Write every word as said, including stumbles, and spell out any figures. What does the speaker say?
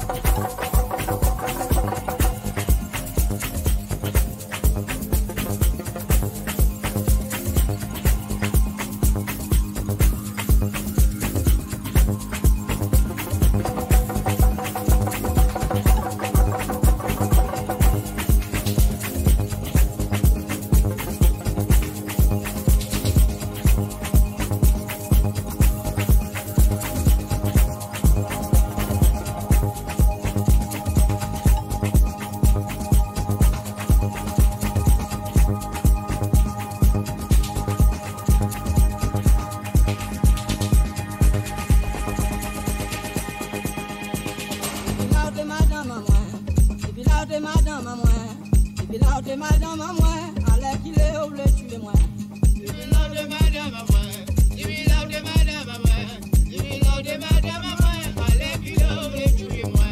Madame à moi, allez qu'il est au bleu, tu es moi. Madame à moi.